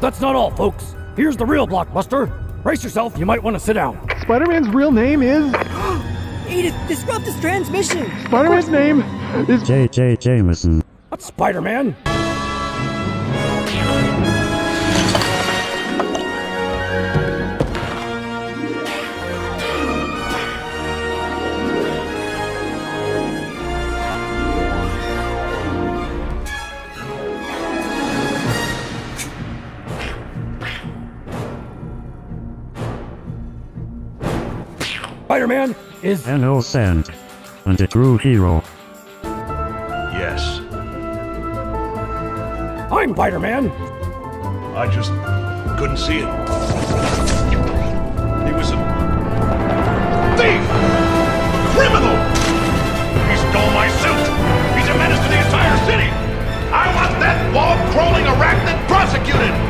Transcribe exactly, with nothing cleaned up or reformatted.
that's not all, folks. Here's the real blockbuster. Brace yourself, you might want to sit down. Spider-Man's real name is... Edith, disrupt this transmission! Spider-Man's name is... J J Jameson. That's Spider-Man. Spider-Man is An innocent and a true hero. Yes. I'm Spider-Man. I just couldn't see it. He was a thief! A criminal! He stole my suit! He's a menace to the entire city! I want that wall-crawling arachnid prosecuted!